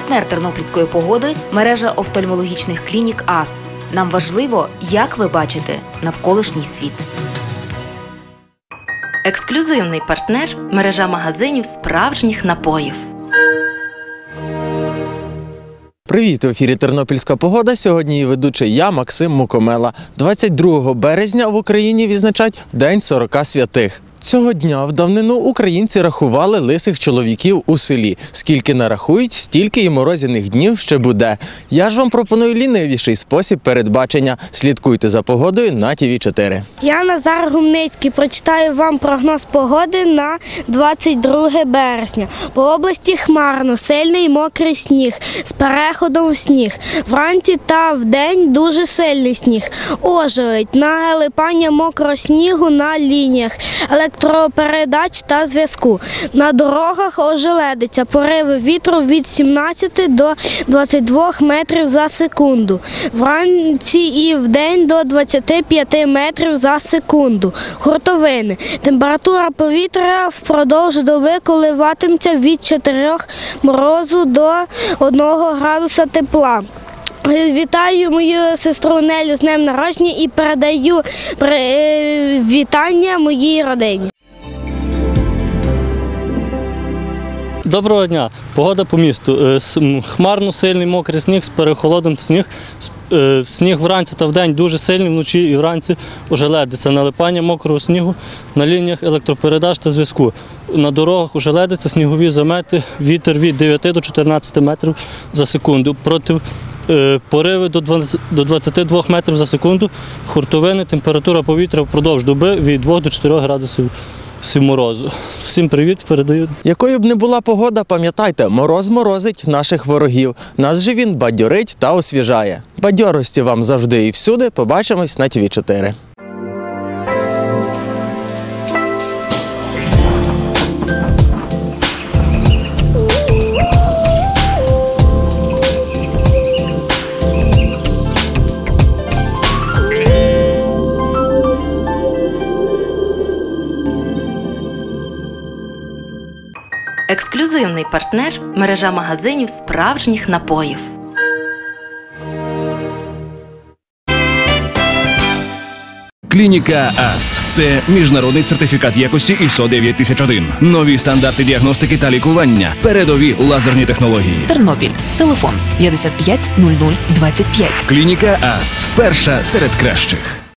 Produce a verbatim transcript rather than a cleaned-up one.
Партнер тернопільської погоди – мережа офтальмологічних клінік АС. Нам важливо, як ви бачите навколишній світ. Ексклюзивний партнер – мережа магазинів справжніх напоїв. Привіт! В ефірі «Тернопільська погода». Сьогодні її ведучий я, Максим Мукомела. двадцять другого березня в Україні відзначають День сорока святих. Цього дня в давнину українці рахували лисих чоловіків у селі. Скільки нарахують, стільки і морозяних днів ще буде. Я ж вам пропоную лінивіший спосіб передбачення. Слідкуйте за погодою на Ті Ві чотири. Я Назар Гумницький. Прочитаю вам прогноз погоди на двадцять друге березня. По області хмарно, сильний мокрий сніг з переходом в сніг. Вранці та вдень дуже сильний сніг. Ожеледь, налипання мокрого снігу на лініях електропередач та зв'язку. На дорогах ожеледиця, пориви вітру від сімнадцяти до двадцяти двох метрів за секунду. Вранці і вдень до двадцяти п'яти метрів за секунду. Хуртовини. Температура повітря впродовж доби коливатиметься від чотирьох морозу до одного градуса тепла. Вітаю мою сестру Нелю з днем народження і передаю вітання моїй родині. Доброго дня. Погода по місту. Хмарно, сильний мокрий сніг з перехолодом в сніг. Сніг вранці та вдень дуже сильний, вночі і вранці ожеледиться. Налипання мокрого снігу на лініях електропередач та зв'язку. На дорогах ожеледиться, снігові замети, вітер від дев'яти до чотирнадцяти метрів за секунду. Проти пориви до двадцяти двох метрів за секунду. Хуртовини, температура повітря впродовж доби від двох до чотирьох градусів морозу. Всім привіт, передаю. Якою б не була погода, пам'ятайте, мороз морозить наших ворогів. Нас же він бадьорить та освіжає. Бадьорості вам завжди і всюди. Побачимось на Ті Ві чотири. Ексклюзивний партнер – мережа магазинів справжніх напоїв. Клініка АС – це міжнародний сертифікат якості ай ес о дев'ять тисяч один. Нові стандарти діагностики та лікування. Передові лазерні технології. Тернопіль. Телефон п'ятдесят п'ять нуль нуль двадцять п'ять. Клініка АС – перша серед кращих.